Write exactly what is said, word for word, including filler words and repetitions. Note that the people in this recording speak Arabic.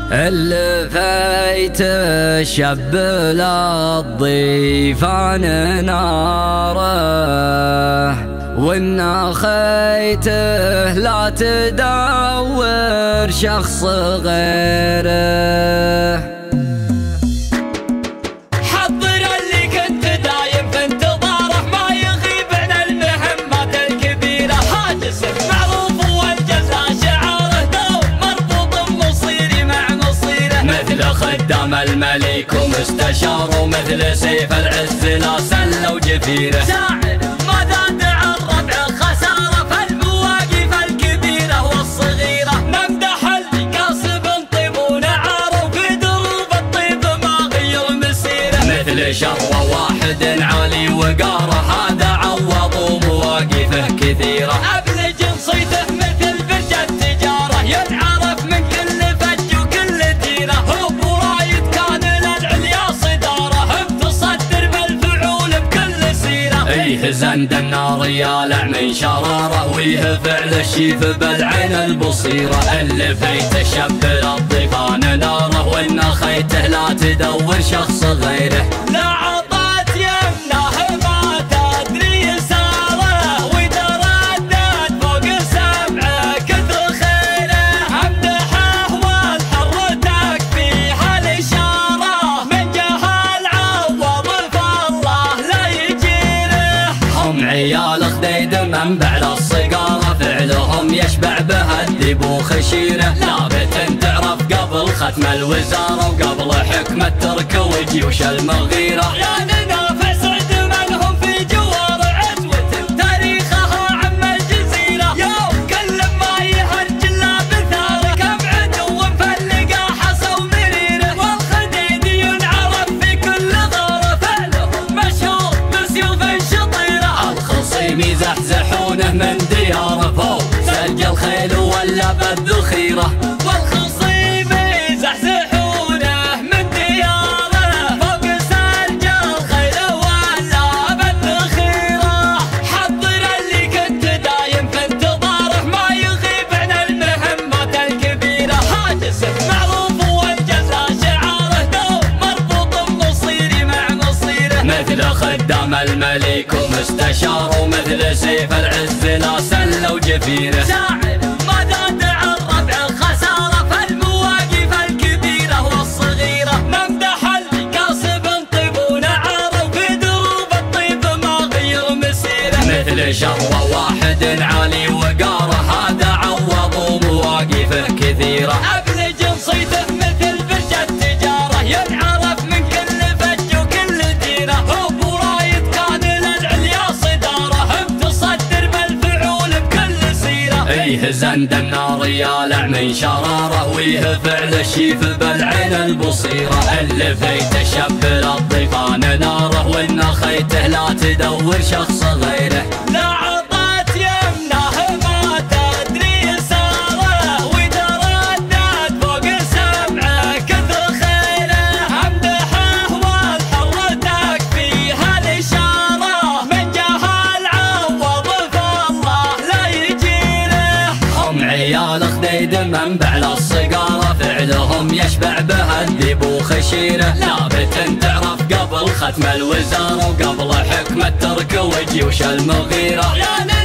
اللي فايت الشاب للضيفان ناره، وإن خيته لا تدور شخص غيره. حضر اللي كنت دايم في انتظاره، ما يغيب عن المهمات الكبيرة. هاجس معروف والجزاء شعاره، دوم مربوط بمصيري مع مصيره. مثل خدام الملك ومستشار، ومثل سيف العز لا سل وجفيره. شاعر ما زاد عن ربع خسارة في المواقف الكبيرة والصغيرة. نمدح اللي كاسب طيب ونعاره، وفي دروب الطيب ما غير مسيره. مثل شر واحد عالي وقاره، هذا عوض ومواقفه كثيرة. أبلج صيته مثل برج التجارة، ينعرف من كل فج وكل ديرة. هو برايد كان للعليا صدارة، بتصدر بالفعول بكل سيرة. ايه زند النار يالع من شراره، ويه فعل الشيف بالعين البصيرة. اللي فيت الشاب للضيفان ناره، وإن خيته لا تدور شخص غيره. لا عطات يمناه ما تدري يساره، ويتردد فوق سبعه كثر خيره. امدحه والحرتك فيها الاشاره، من جهل عوض فالله لا يجيره. هم عيال خديد منبع للصقاره، فعلهم يشبع به الذيب وخشيره. لابت تعرف قبل ختم الوزاره، وقبل حكمة ترك وجيوش المغيرة. يا ننافع سعد منهم في جوار عزوة، تاريخها عم الجزيرة. يوم كل ما يهرج الا بثاره، كم عدو مفلقه حصى ومريره. والخديد ينعرف في كل غاره، فعلهم مشهور بسيوف شطيره. الخصيم يزحزحونه من دياره، فوق سرج الخيل ولا بالذخيره. والخصيم يزحزحونه من دياره، فوق سرج الخيل ولا بالذخيره. حضر اللي كنت دايم في انتظاره، ما يغيب عن المهمات الكبيرة. هاجس معروف والجزاء شعاره، دوم مربوط بمصيري مع مصيره. مثل خدام الملك ومستشار، ومثل سيف العز لا سل وجفيره. شاعر ما زاد عن ربع خسارة في المواقف الكبيرة والصغيرة. نمدح اللي كاسب طيب ونعاره، وفي دروب الطيب ما غير مسيره. مثل شر واحد عالي وقاره، هذا عوض ومواقفه كثيرة. أبلج صيته مثل برج التجارة، ينعرف من كل فج وكل ديرة. هو برايد كان للعليا صدارة، بتصدر بالفعول بكل سيرة. ايه زند النار يالع من شراره، ويه فعل الشيف بالعين البصيرة. اللي فيت الشاب للضيفان ناره، وإن خيته لا تدور شخص غيره. لا عطات يمناه ما تدري يساره، ويتردد فوق سبعه كثر خيره. امدحه والحرتك فيها الاشاره، من جهل عوض فالله لا يجيره. هم عيال خديد منبع للصقاره، فعلهم يشبع به الذيب وخشيره. لابت تعرف قبل ختم الوزاره، وقبل حكمة ترك وجيوش المغيرة.